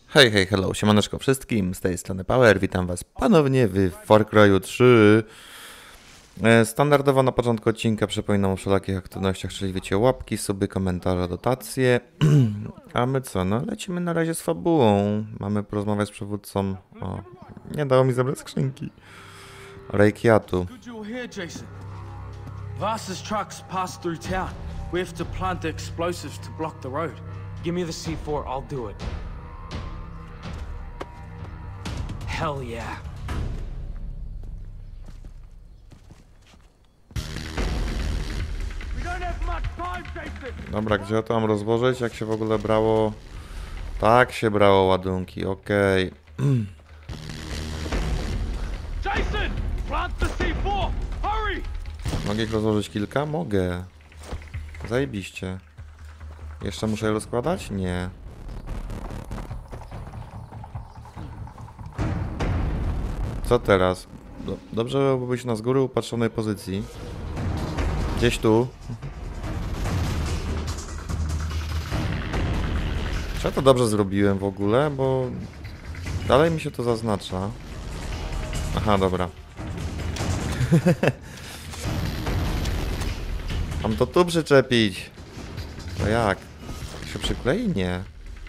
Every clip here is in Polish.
Hej, hej, hello, siemaneczko wszystkim, z tej strony Power, witam was ponownie w Far Cry'u 3. Standardowo na początku odcinka przypominam o wszelakich aktywnościach, czyli wiecie, łapki, suby, komentarze, dotacje. A my co, no lecimy na razie z fabułą. Mamy porozmawiać z przywódcą, o, nie dało mi zabrać skrzynki, Reikiatu. Good you're here, Jason. Vasa's trucks pass through town. We have to plant the explosives to block the road. Give me the C4, I'll do it. Hell yeah. We don't have much time, Jason. Dobra, gdzie to mam rozłożyć, jak się w ogóle brało? Tak się brało ładunki, okej. Jason, plant the C4. Hurry. Mogę ich rozłożyć kilka? Mogę. Zajebiście. Jeszcze muszę je rozkładać? Nie. Co teraz? Dobrze byłoby być na z góry upatrzonej pozycji. Gdzieś tu. Czy ja to dobrze zrobiłem w ogóle? Bo dalej mi się to zaznacza. Aha, dobra. Mam to tu przyczepić. To jak? Się przyklei? Nie.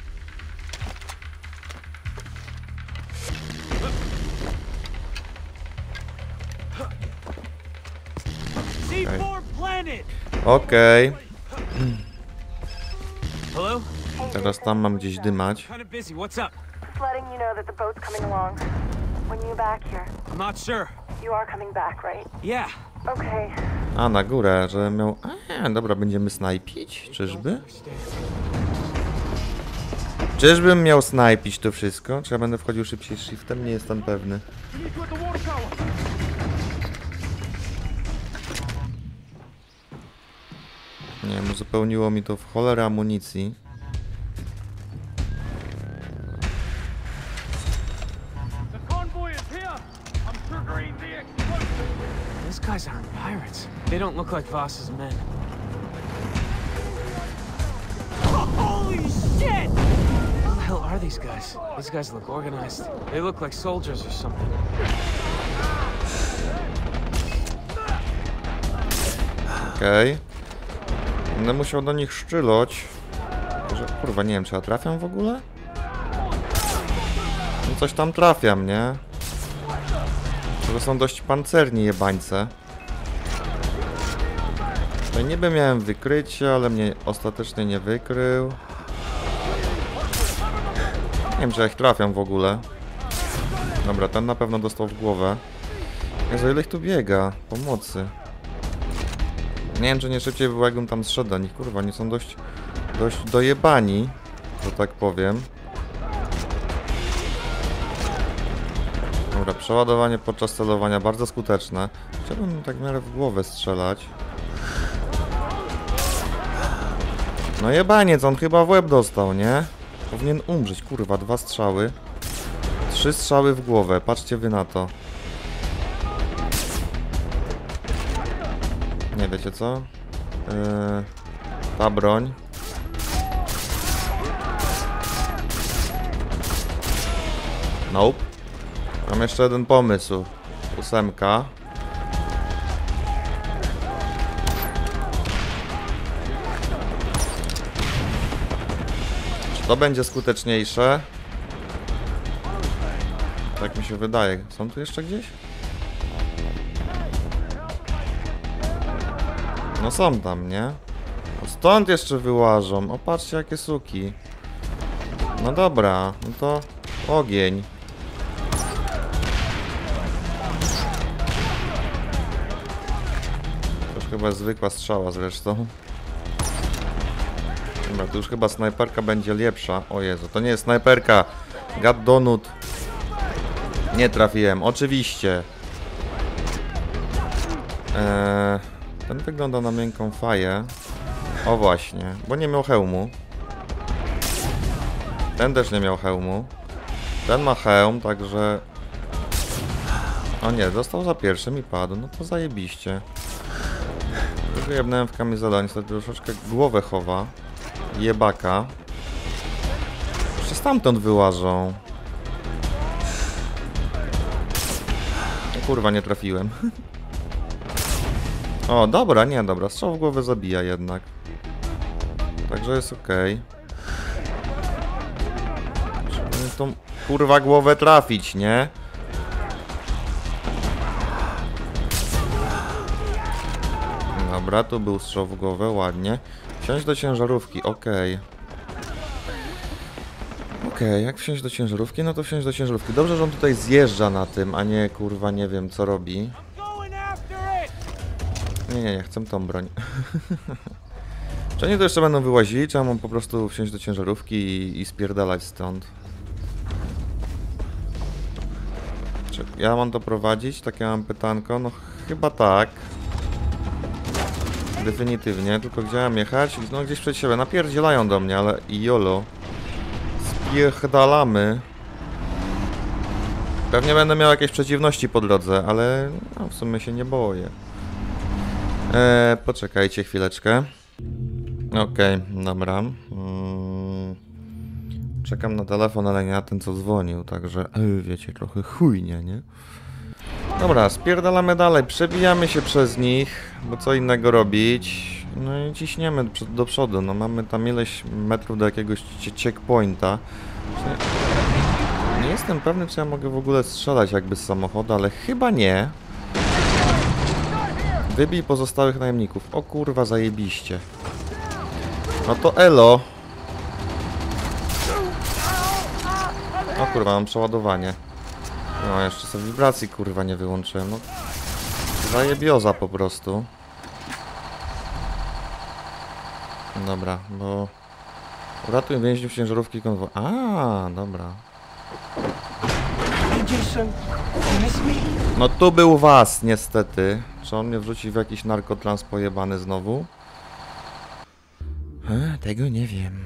C4 planted. Okej. Hello? Teraz tam mam gdzieś dymać. Kind of busy. What's up? Just letting you know that the boat's coming along. When you back here, I'm not sure. you are coming back, right? Yeah. Okay. A, na górę, że miał... dobra, będziemy snajpić? Czyżby? Czyżbym miał snajpić to wszystko? Czy ja będę wchodził szybciej shiftem? Nie jestem pewny. We need to at the water tower. Nie wiem, uzupełniło mi to w cholerę amunicji. The convoy is here. I'm triggering the explosive. These guys aren't pirates. They don't look like Voss's men. Holy shit! Who the hell are these guys? These guys look organized. They look like soldiers or something. Okej. Będę musiał do nich szczylać. Że, kurwa, nie wiem, czy ja trafiam w ogóle? No coś tam trafiam, nie? To są dość pancerni jebańce. Tutaj niby miałem wykrycie, ale mnie ostatecznie nie wykrył. Nie wiem, czy ja ich trafiam w ogóle. Dobra, ten na pewno dostał w głowę. Jezu, ile ich tu biega? Pomocy. Nie wiem, czy nie szybciej było, jakbym tam zszedł do nich. Kurwa, oni są dość dojebani, że tak powiem. Dobra, przeładowanie podczas celowania bardzo skuteczne. Chciałbym tak w miarę w głowę strzelać. No jebaniec, on chyba w łeb dostał, nie? Powinien umrzeć, kurwa, 2 strzały. 3 strzały w głowę, patrzcie wy na to. Nie wiecie co? Ta broń. Nope. Mam jeszcze jeden pomysł. 8. Czy to będzie skuteczniejsze? Tak mi się wydaje. Są tu jeszcze gdzieś? No są tam, nie? O, stąd jeszcze wyłażą. O, patrzcie jakie suki. No dobra, no to ogień. To już chyba zwykła strzała zresztą. Dobra, tu już chyba snajperka będzie lepsza. O Jezu, to nie jest snajperka. God donut. Nie trafiłem, oczywiście. Ten wygląda na miękką faję. O właśnie, bo nie miał hełmu. Ten też nie miał hełmu. Ten ma hełm, także... O nie, został za pierwszym i padł. No to zajebiście. Tylko jebnąłem w kamizelę, niestety troszeczkę głowę chowa. Jebaka. Jeszcze stamtąd wyłażą. O kurwa, nie trafiłem. O, dobra, nie, dobra. Strzał w głowę zabija jednak. Także jest okej. Trzeba tą kurwa głowę trafić, nie? Dobra, tu był strzał w głowę, ładnie. Wsiąść do ciężarówki, okej. Okej, jak wsiąść do ciężarówki? No to wsiąść do ciężarówki. Dobrze, że on tutaj zjeżdża na tym, a nie kurwa nie wiem co robi. Nie, chcę tą broń. Czy oni to jeszcze będą wyłazili, czy ja mam po prostu wsiąść do ciężarówki i spierdalać stąd? Czy ja mam to prowadzić? Takie mam pytanko? No chyba tak. Definitywnie, tylko gdzie mam jechać? No gdzieś przed siebie. Napierdzielają do mnie, ale jolo. Spierdalamy. Pewnie będę miał jakieś przeciwności po drodze, ale no, w sumie się nie boję. Poczekajcie chwileczkę. Okej, dobra. Czekam na telefon, ale nie na ten co dzwonił, także wiecie, trochę chujnie, nie? Dobra, spierdalamy dalej, przebijamy się przez nich, bo co innego robić. No i ciśniemy do przodu, no mamy tam ileś metrów do jakiegoś checkpointa. Nie jestem pewny, czy ja mogę w ogóle strzelać jakby z samochodu, ale chyba nie. Wybij pozostałych najemników. O kurwa, zajebiście. No to elo. O kurwa, mam przeładowanie. No, jeszcze sobie wibracji kurwa nie wyłączyłem. No, zajebioza po prostu. Dobra, bo... Uratuj więźniów ciężarówki konwoju. A, dobra. No tu był was, niestety. Czy on mnie wrzuci w jakiś narkotrans pojebany znowu? Tego nie wiem.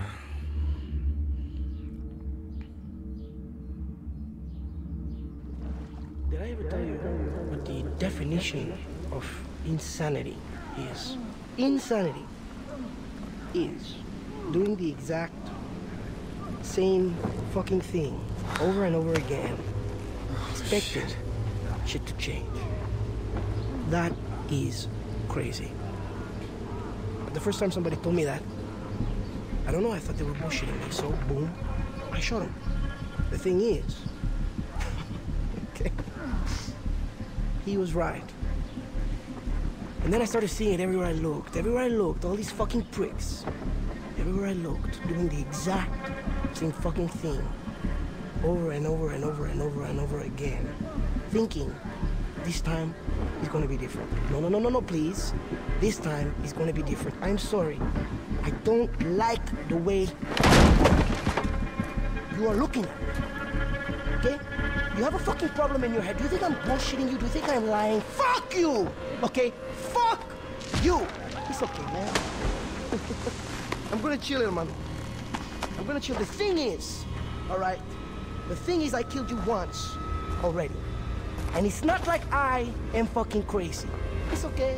Did I ever tell you what the definition of insanity is? Insanity is doing the exact same fucking thing over and over again, expecting shit to change. That is crazy. But the first time somebody told me that, I don't know, I thought they were bullshitting me, so boom, I shot him. The thing is, okay, he was right. And then I started seeing it everywhere I looked. Everywhere I looked, all these fucking pricks. Everywhere I looked, doing the exact same fucking thing. Over and over and over and over and over again. Thinking, this time is gonna be different. No, please. This time is gonna be different. I'm sorry. I don't like the way you are looking at me. Okay? You have a fucking problem in your head. Do you think I'm bullshitting you? Do you think I'm lying? Fuck you! Okay? Fuck you! It's okay, man. I'm gonna chill, man. I'm gonna chill. The thing is, alright? The thing is I killed you once already. And it's not like I am fucking crazy. It's okay.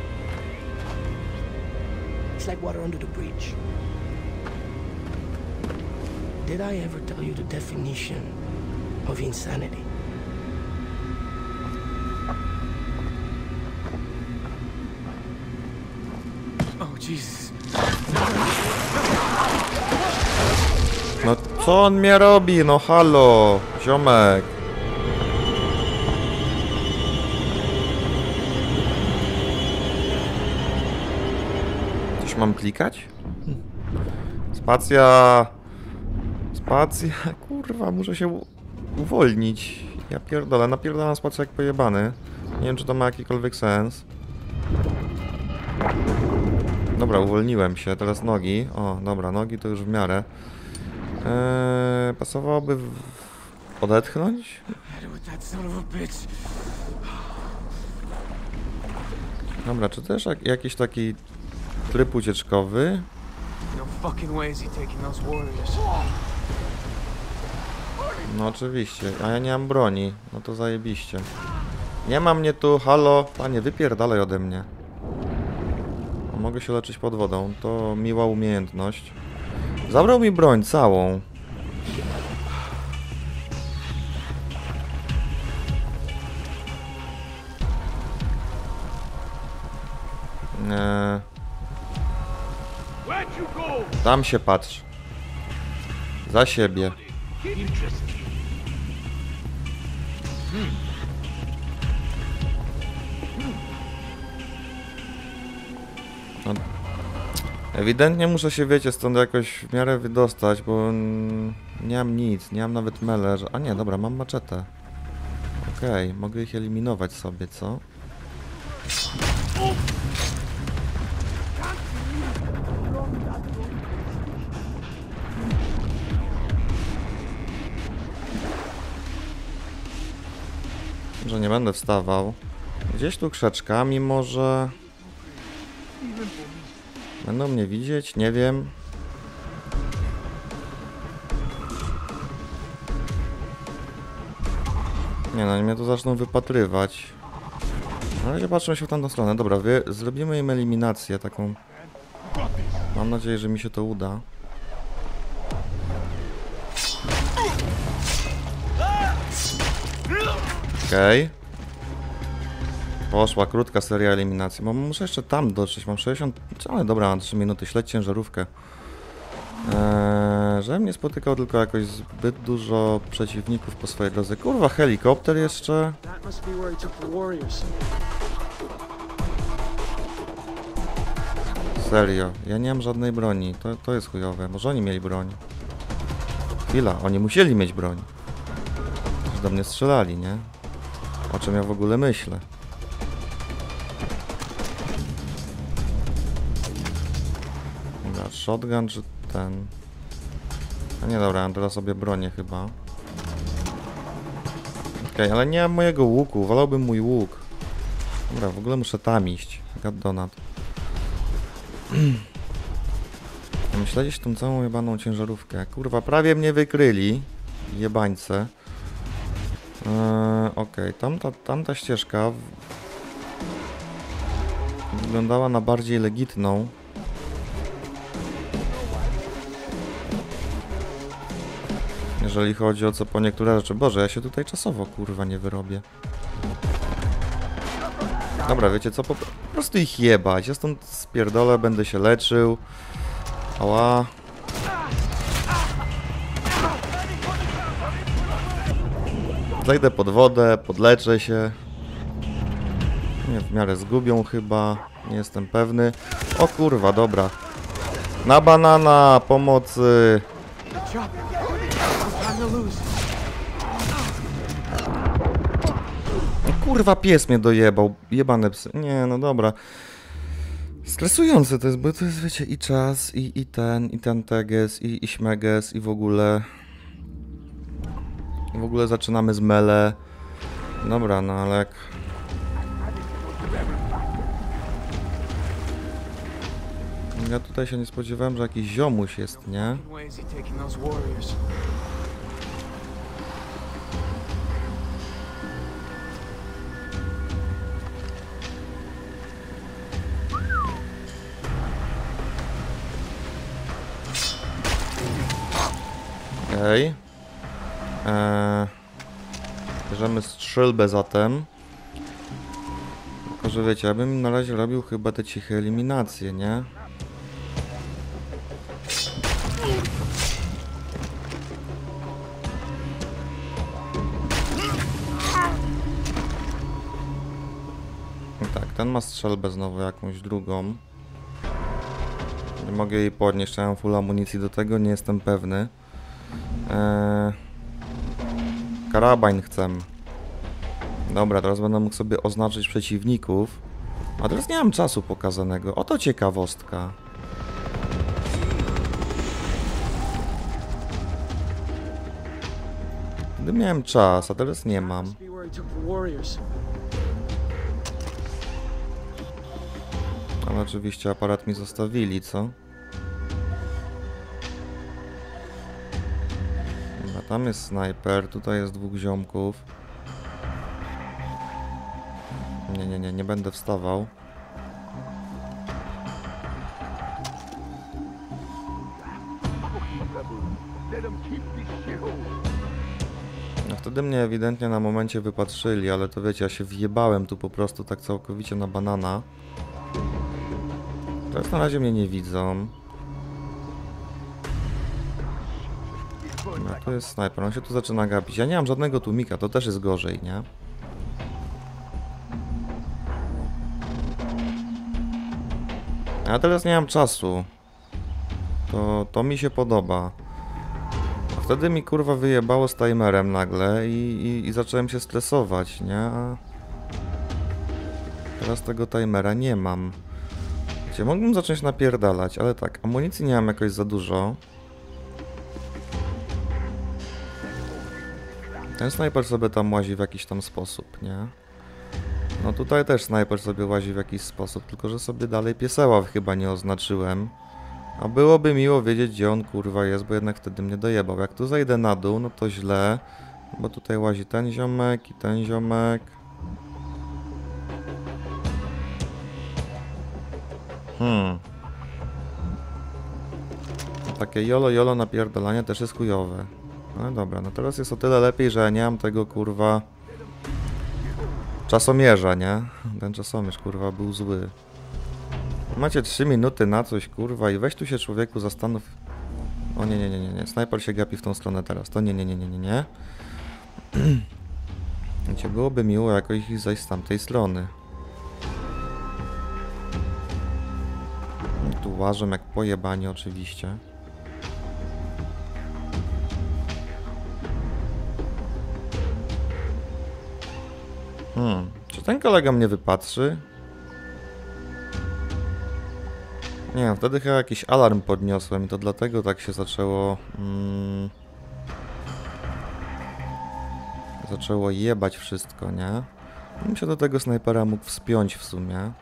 It's like water under the bridge. Did I ever tell you the definition of insanity? Oh, Jesus. No co on mnie robi? No halo, ziomek. Coś mam klikać? Spacja. Spacja. Kurwa, muszę się uwolnić. Ja pierdolę, napierdalam spację jak pojebany. Nie wiem, czy to ma jakikolwiek sens. Dobra, uwolniłem się. Teraz nogi. O, dobra, nogi to już w miarę. Pasowałoby odetchnąć? Dobra, czy też jakiś taki tryb ucieczkowy? No oczywiście, a ja nie mam broni. No to zajebiście. Nie ma mnie tu, halo. Panie, wypierdalaj ode mnie. O, mogę się leczyć pod wodą. To miła umiejętność. Zabrał mi broń całą. Tam się patrz. Za siebie. No. Ewidentnie muszę się, wiecie, stąd jakoś w miarę wydostać, bo nie mam nic, nie mam nawet melerz. A nie, dobra, mam maczetę. Okej, mogę ich eliminować sobie, co? Że nie będę wstawał. Gdzieś tu krzeczkami może... Będą mnie widzieć? Nie wiem. Nie no, oni mnie tu zaczną wypatrywać. Na razie patrzmy się w tamtą stronę. Dobra, zrobimy im eliminację taką. Mam nadzieję, że mi się to uda. Okej. Poszła krótka seria eliminacji. Muszę jeszcze tam dotrzeć. Mam 60... Ale dobra, mam 3 minuty. Śledź ciężarówkę. Żebym nie spotykał tylko jakoś zbyt dużo przeciwników po swojej drodze. Kurwa, helikopter jeszcze. Serio, ja nie mam żadnej broni. To jest chujowe. Może oni mieli broń. Chwila, oni musieli mieć broń. Już do mnie strzelali, nie? O czym ja w ogóle myślę? Dobra, shotgun czy ten... A nie, dobra, mam teraz sobie bronię chyba. Okej, ale nie mam mojego łuku, wolałbym mój łuk. Dobra, w ogóle muszę tam iść. Godonat. Myślę gdzieś tą całą jebaną ciężarówkę. Kurwa, prawie mnie wykryli. Jebańce. Okej, tamta ścieżka wyglądała na bardziej legitną. Jeżeli chodzi o co po niektóre rzeczy. Boże, ja się tutaj czasowo kurwa nie wyrobię. Dobra, wiecie co? Po prostu ich jebać. Ja stąd spierdolę, będę się leczył. Ała. Zajdę pod wodę, podleczę się. Nie, w miarę zgubią chyba. Nie jestem pewny. O kurwa, dobra. Na banana, pomocy. Kurwa, pies mnie dojebał. Jebane psy. Nie, no dobra. Stresujące to jest, bo to jest, wiecie, i czas, i ten teges, i śmeges, i w ogóle... W ogóle zaczynamy z mele. Dobra, no ale jak... Ja tutaj się nie spodziewałem, że jakiś ziomuś jest, nie? Okej. Bierzemy strzelbę zatem. Tylko, że wiecie, ja bym na razie robił chyba te ciche eliminacje, nie? Tak, ten ma strzelbę znowu jakąś drugą. Nie mogę jej podnieść, ja mam full amunicji do tego, nie jestem pewny. Karabin chcę. Dobra, teraz będę mógł sobie oznaczyć przeciwników. A teraz nie mam czasu pokazanego. Oto ciekawostka. Gdy miałem czas, a teraz nie mam. Ale oczywiście aparat mi zostawili, co? Dobra, tam jest snajper, tutaj jest dwóch ziomków. Nie będę wstawał. No wtedy mnie ewidentnie na momencie wypatrzyli, ale to wiecie, ja się wjebałem tu po prostu tak całkowicie na banana. Teraz na razie mnie nie widzą. No to jest snajper, on się tu zaczyna gapić. Ja nie mam żadnego tłumika, to też jest gorzej, nie? A teraz nie mam czasu. To mi się podoba. A wtedy mi kurwa wyjebało z timerem nagle i zacząłem się stresować, nie? A teraz tego timera nie mam. Wiecie, mógłbym zacząć napierdalać, ale tak, amunicji nie mam jakoś za dużo. Ten snajper sobie tam łazi w jakiś tam sposób, nie? No tutaj też snajper sobie łazi w jakiś sposób, tylko że sobie dalej pieseła chyba nie oznaczyłem. A byłoby miło wiedzieć, gdzie on kurwa jest, bo jednak wtedy mnie dojebał. Jak tu zejdę na dół, no to źle, bo tutaj łazi ten ziomek i ten ziomek. Takie jolo napierdalanie też jest chujowe. No dobra, no teraz jest o tyle lepiej, że ja nie mam tego kurwa czasomierza, nie? Ten czasomierz kurwa był zły. Macie 3 minuty na coś kurwa i weź tu się człowieku zastanów. O nie, snajper się gapi w tą stronę teraz, to nie. Wiecie, byłoby miło jakoś ich zajść z tamtej strony. Tu łażą jak pojebani oczywiście. Czy ten kolega mnie wypatrzy? Nie wiem, wtedy chyba jakiś alarm podniosłem i to dlatego tak się zaczęło... zaczęło jebać wszystko, nie? Bym się do tego snajpera mógł wspiąć w sumie.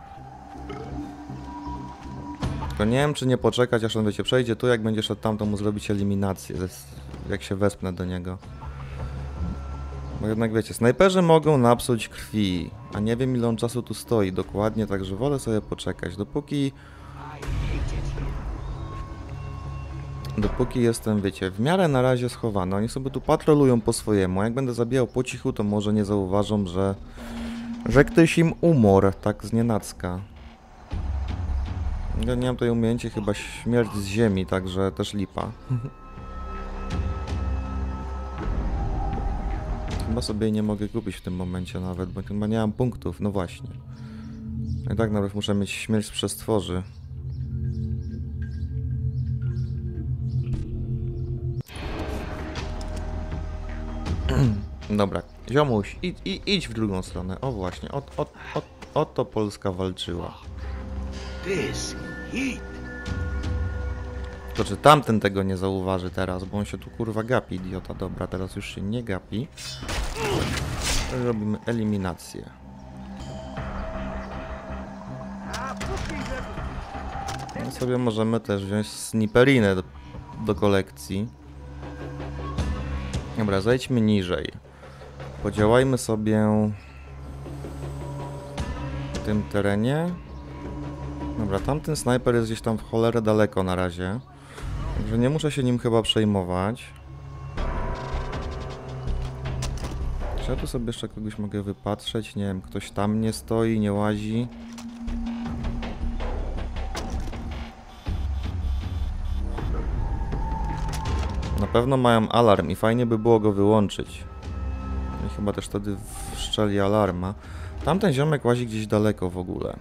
Tylko nie wiem, czy nie poczekać, aż on wiecie, przejdzie tu, jak będzie szedł tam, to mu zrobić eliminację, jak się wespnę do niego. Bo jednak wiecie, snajperzy mogą napsuć krwi, a nie wiem ile on czasu tu stoi dokładnie, także wolę sobie poczekać, dopóki jestem, wiecie, w miarę na razie schowany. Oni sobie tu patrolują po swojemu, a jak będę zabijał po cichu, to może nie zauważą, że ktoś im umarł, tak znienacka. Ja nie mam tutaj umiejęcie chyba śmierć z ziemi, także też lipa. Chyba sobie jej nie mogę kupić w tym momencie nawet, bo chyba nie mam punktów, no właśnie. I tak nawet muszę mieć śmierć z przestworzy. Dobra, ziomuś, idź w drugą stronę. O właśnie, o to Polska walczyła. To czy tamten tego nie zauważy teraz, bo on się tu kurwa gapi, idiota. Dobra, teraz już się nie gapi. Robimy eliminację. No sobie możemy też wziąć sniperinę do kolekcji. Dobra, zejdźmy niżej. Podziałajmy sobie w tym terenie. Dobra, tamten snajper jest gdzieś tam w cholerę daleko na razie. Także nie muszę się nim chyba przejmować. Czy ja tu sobie jeszcze kogoś mogę wypatrzeć? Nie wiem, ktoś tam nie stoi, nie łazi. Na pewno mają alarm i fajnie by było go wyłączyć. I chyba też wtedy wszczeli alarma. Tamten ziomek łazi gdzieś daleko w ogóle.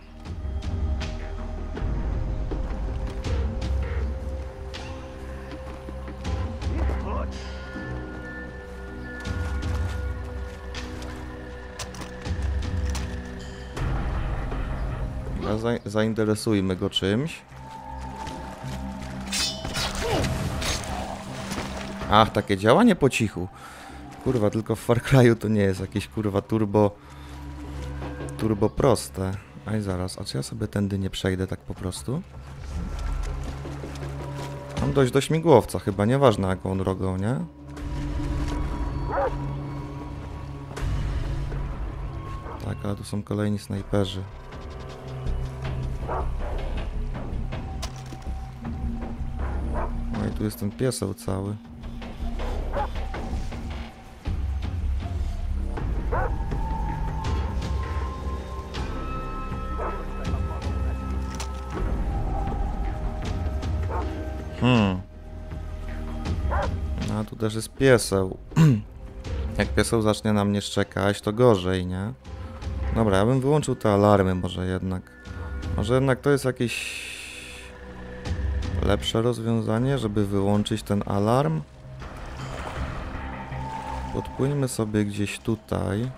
Zainteresujmy go czymś. Ach, takie działanie po cichu. Kurwa, tylko w Far Cry'u to nie jest jakieś kurwa turbo proste. Aj zaraz, a czy ja sobie tędy nie przejdę tak po prostu? Mam dojść do śmigłowca chyba, nieważne jaką drogą, nie? Tak, ale tu są kolejni snajperzy. No i tu jest ten pieseł cały. No a tu też jest pieseł. Jak pieseł zacznie na mnie szczekać, to gorzej, nie? Dobra, ja bym wyłączył te alarmy może jednak. Może jednak to jest jakieś lepsze rozwiązanie, żeby wyłączyć ten alarm. Podpłyńmy sobie gdzieś tutaj.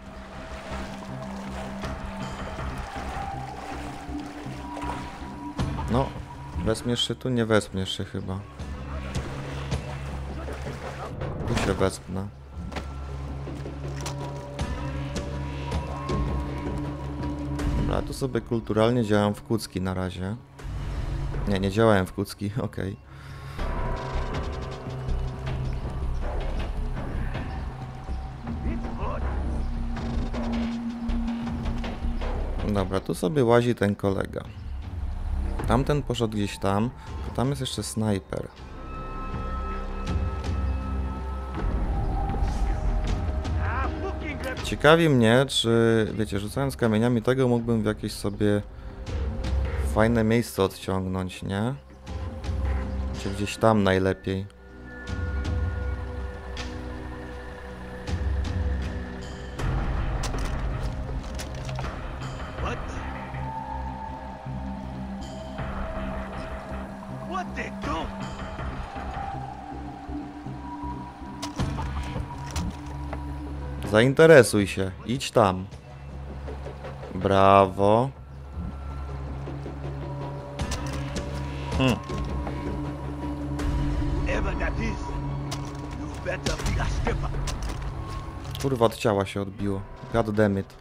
No, wezmiesz się tu? Nie wezmiesz się chyba. Tu się wezmę. Dobra, tu sobie kulturalnie działam w kucki na razie. Nie, nie działałem w kucki, okej. Dobra, tu sobie łazi ten kolega. Tamten poszedł gdzieś tam, to tam jest jeszcze snajper. Ciekawi mnie, czy, wiecie, rzucając kamieniami tego mógłbym w jakieś sobie fajne miejsce odciągnąć, nie? Czy gdzieś tam najlepiej. Zainteresuj się, idź tam. Brawo. Kurwa, od ciała się odbiło. God damn it.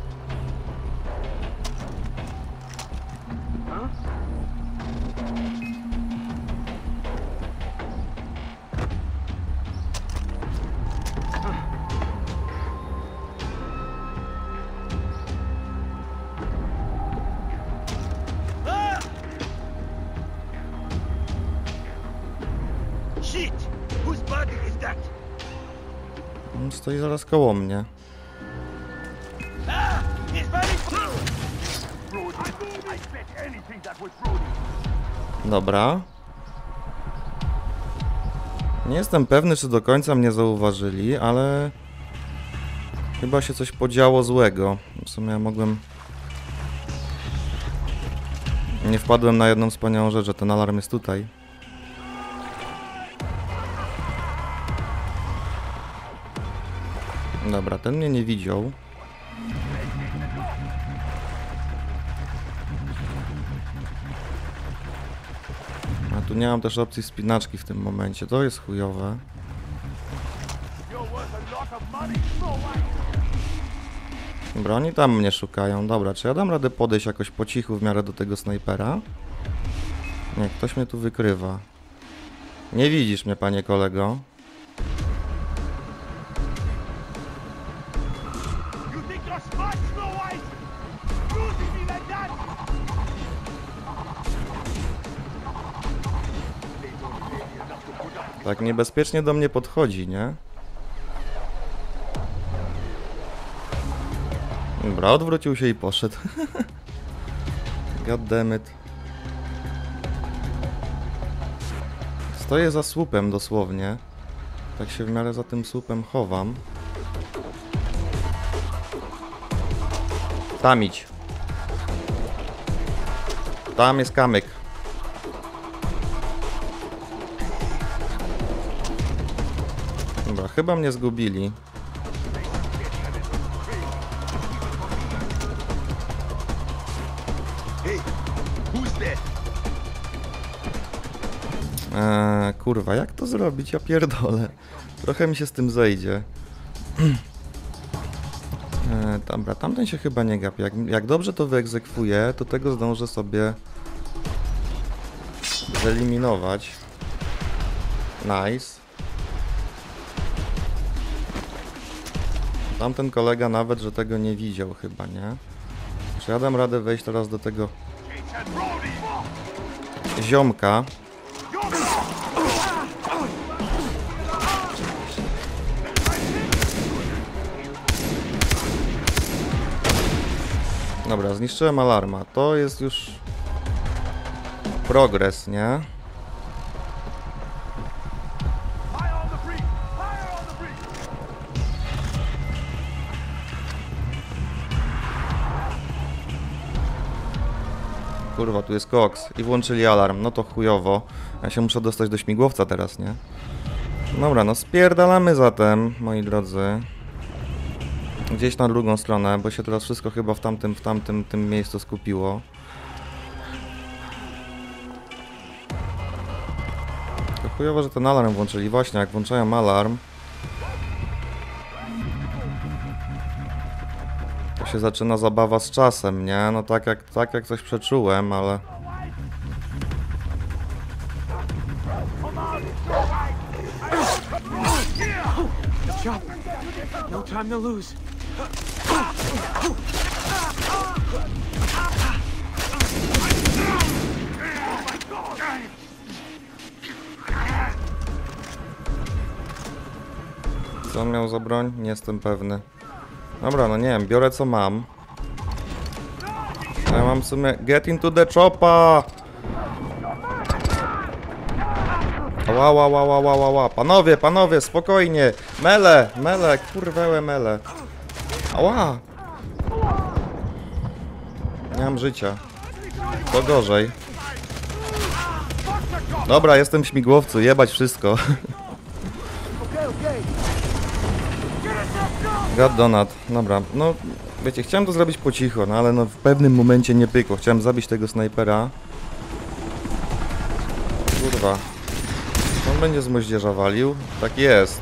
Stoi zaraz koło mnie. Dobra. Nie jestem pewny, czy do końca mnie zauważyli, ale chyba się coś podziało złego. W sumie mogłem... Nie wpadłem na jedną wspaniałą rzecz, że ten alarm jest tutaj. Dobra, ten mnie nie widział. A tu nie mam też opcji spinaczki w tym momencie, to jest chujowe. Dobra, oni tam mnie szukają. Dobra, czy ja dam radę podejść jakoś po cichu w miarę do tego snajpera? Nie, ktoś mnie tu wykrywa. Nie widzisz mnie, panie kolego. Tak niebezpiecznie do mnie podchodzi, nie? Dobra, odwrócił się i poszedł. God damn it. Stoję za słupem dosłownie. Tak się w miarę za tym słupem chowam. Tam idź. Tam jest kamyk. Dobra, chyba mnie zgubili. Kurwa, jak to zrobić? Ja pierdolę. Trochę mi się z tym zejdzie. Dobra, tamten się chyba nie gapi. Jak dobrze to wyegzekwuję, to tego zdążę sobie wyeliminować. Nice. Tamten kolega nawet, że tego nie widział chyba, nie? Czy ja dam radę wejść teraz do tego ziomka? Dobra, zniszczyłem alarma. To jest już progres, nie? Kurwa, tu jest koks. I włączyli alarm. No to chujowo. Ja się muszę dostać do śmigłowca teraz, nie? Dobra, no spierdalamy zatem, moi drodzy. Gdzieś na drugą stronę, bo się teraz wszystko chyba w tamtym miejscu skupiło. To chujowo, że ten alarm włączyli. Właśnie, jak włączają alarm, to się zaczyna zabawa z czasem, nie? No tak jak coś przeczułem, ale... Chopper, no time to lose. Co on miał za broń? Nie jestem pewny. Dobra, no nie wiem, biorę co mam. Ja mam w sumie... Get into the choppa! Ła. Panowie, spokojnie! Mele, kurwełe mele. Ała! Nie mam życia. To gorzej. Dobra, jestem w śmigłowcu, jebać wszystko. God donut. Dobra, no wiecie, chciałem to zrobić po cicho, no ale no w pewnym momencie nie pykło. Chciałem zabić tego snajpera. Kurwa. On będzie z moździerza walił. Tak jest.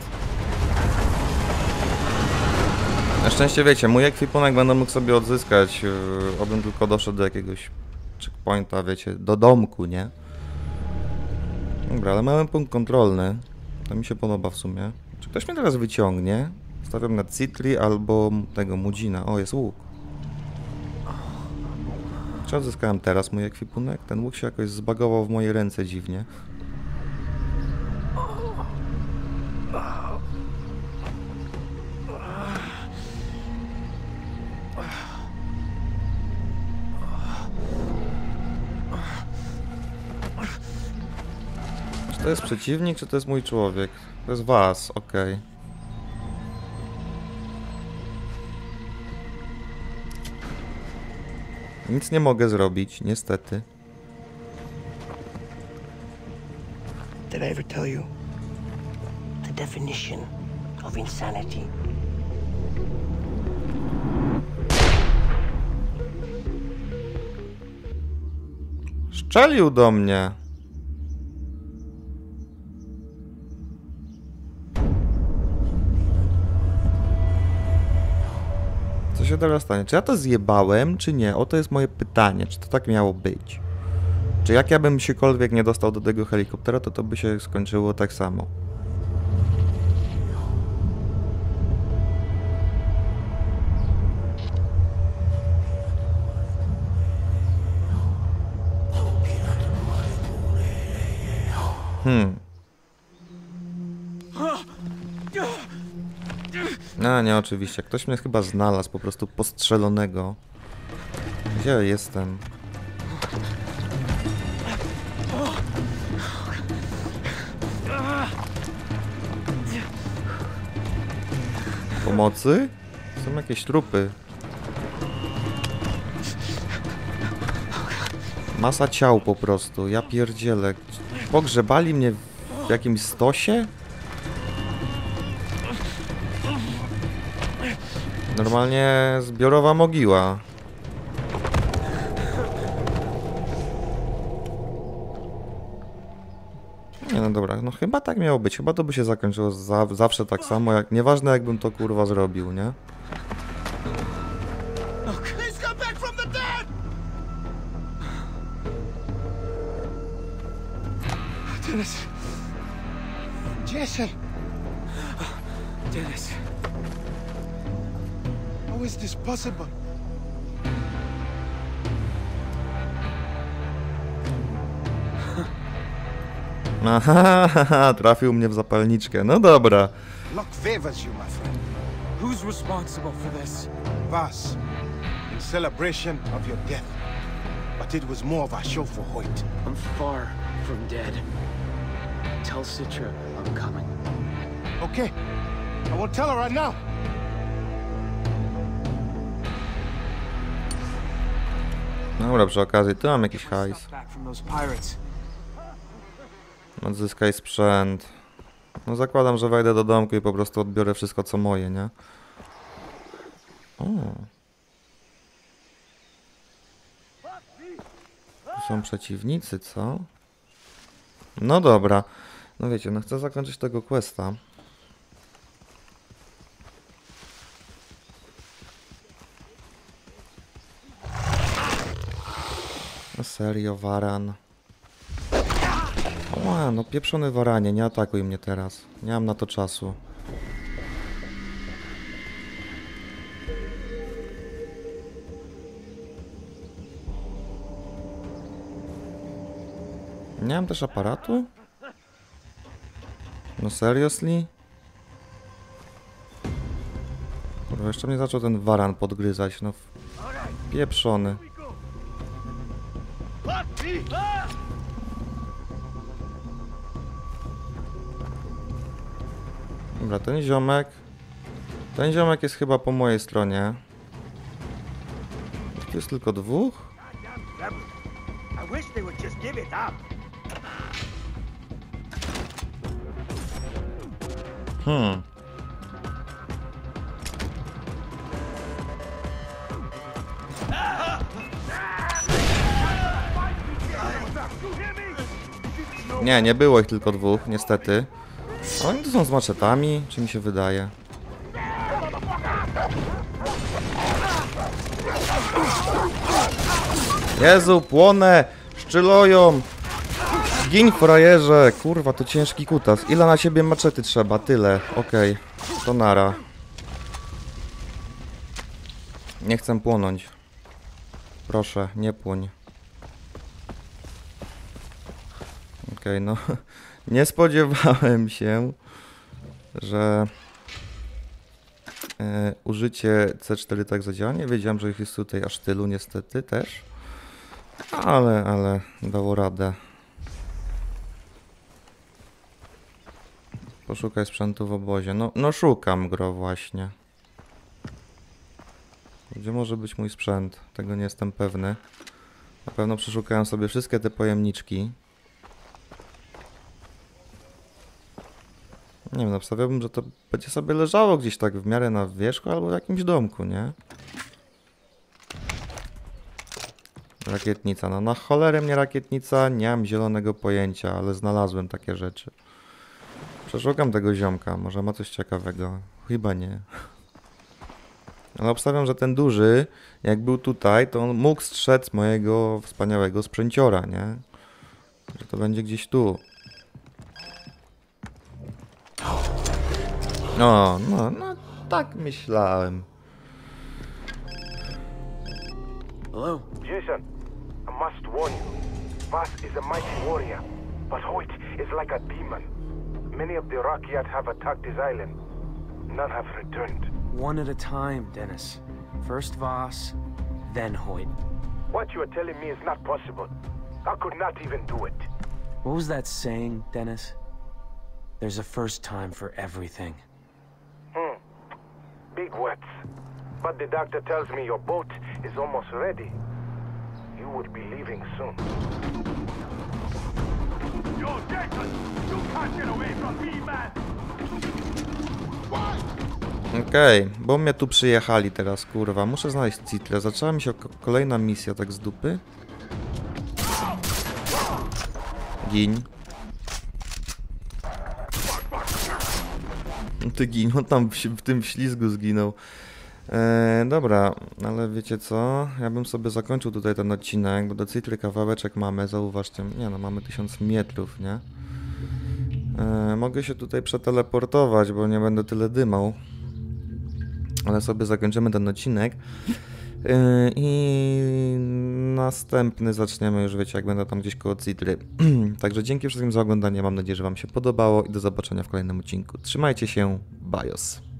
Na szczęście wiecie, mój ekwipunek będę mógł sobie odzyskać. Obym tylko doszedł do jakiegoś checkpointa, wiecie, do domku, nie? Dobra, ale mamy punkt kontrolny. To mi się podoba w sumie. Czy ktoś mnie teraz wyciągnie? Stawiam na Citri albo tego Mudzina. O, jest łuk. Czy odzyskałem teraz mój ekwipunek? Ten łuk się jakoś zbagował w moje ręce dziwnie. Czy to jest przeciwnik, czy to jest mój człowiek? To jest was, okej. Nic nie mogę zrobić, niestety. Did I ever tell you the definition of insanity? Szczelił do mnie. Co się teraz stanie? Czy ja to zjebałem, czy nie? Oto jest moje pytanie. Czy to tak miało być? Czy jak ja bym siekolwiek nie dostał do tego helikoptera, to by się skończyło tak samo? No nie, oczywiście. Ktoś mnie chyba znalazł, po prostu postrzelonego. Gdzie ja jestem? Pomocy? Są jakieś trupy. Masa ciał po prostu. Ja pierdzielę. Pogrzebali mnie w jakimś stosie? Normalnie zbiorowa mogiła. Nie no dobra, no chyba tak miało być. Chyba to by się zakończyło zawsze tak samo, jak nieważne jakbym to kurwa zrobił, nie? Dennis. Jason. Dennis. How is this possible? Aha, trafił mnie w zapalniczkę. No dobra. Luck favors you, my friend. Who's responsible for this? Voss, in celebration of your death. But it was more of a show for Hoyt. I'm far from dead. Tell Citra I'm coming. Okay, I will tell her right now. Dobra, przy okazji, tu mam jakiś hajs. Back from those pirates. Odzyskaj sprzęt. No zakładam, że wejdę do domku i po prostu odbiorę wszystko co moje, nie? O. Tu są przeciwnicy, co? No dobra. No wiecie, no chcę zakończyć tego questa. No serio, waran. O, no pieprzony waranie, nie atakuj mnie teraz. Nie mam na to czasu. Nie mam też aparatu? No seriously? Kurwa, jeszcze mnie zaczął ten waran podgryzać, no pieprzony. Dobra, ten ziomek jest chyba po mojej stronie. Tu jest tylko dwóch? Nie było ich tylko dwóch, niestety. Oni tu są z maczetami, czy mi się wydaje? Jezu, płonę! Szczyloją! Gin, frajerze! Kurwa, to ciężki kutas. Ile na siebie maczety trzeba? Tyle. Okej. To nara. Nie chcę płonąć. Proszę, nie płoń. Okej, no. Nie spodziewałem się, że użycie C4 tak zadziała. Nie wiedziałem, że ich jest tutaj aż tylu, niestety też. Ale dało radę. Poszukaj sprzętu w obozie. No szukam go właśnie. Gdzie może być mój sprzęt? Tego nie jestem pewny. Na pewno przeszukałem sobie wszystkie te pojemniczki. Nie wiem, obstawiałbym, że to będzie sobie leżało gdzieś tak w miarę na wierzchu albo w jakimś domku, nie? Rakietnica. No na cholerę mnie rakietnica, nie mam zielonego pojęcia, ale znalazłem takie rzeczy. Przeszukam tego ziomka, może ma coś ciekawego. Chyba nie. Ale obstawiam, że ten duży, jak był tutaj, to on mógł strzec mojego wspaniałego sprzęciora, nie? Że to będzie gdzieś tu. No, tak myślałem. Hello? Jason, I must warn you. Vaas is a mighty warrior, but Hoyt is like a demon. Many of the Rakyat have attacked his island. None have returned. One at a time, Dennis. First Voss, then Hoyt. What you are telling me is not possible. I could not even do it. What was that saying, Dennis? There's a first time for everything. Big words. But the doctor tells me your boat is almost ready. You would be leaving soon. You're Jason! You can't get away from me, man! Okej, bo mnie tu przyjechali teraz, kurwa. Muszę znaleźć Citlę. Zaczęła mi się kolejna misja, tak z dupy. Gin. Ty gin, on tam w tym ślizgu zginął. Dobra, ale wiecie co? Ja bym sobie zakończył tutaj ten odcinek, bo do Citry kawałeczek mamy, zauważcie. Nie no, mamy 1000 metrów, nie? Mogę się tutaj przeteleportować, bo nie będę tyle dymał. Ale sobie zakończymy ten odcinek. I następny zaczniemy już, wiecie, jak będę tam gdzieś koło Citry. Także dzięki wszystkim za oglądanie, mam nadzieję, że wam się podobało i do zobaczenia w kolejnym odcinku. Trzymajcie się, bajos.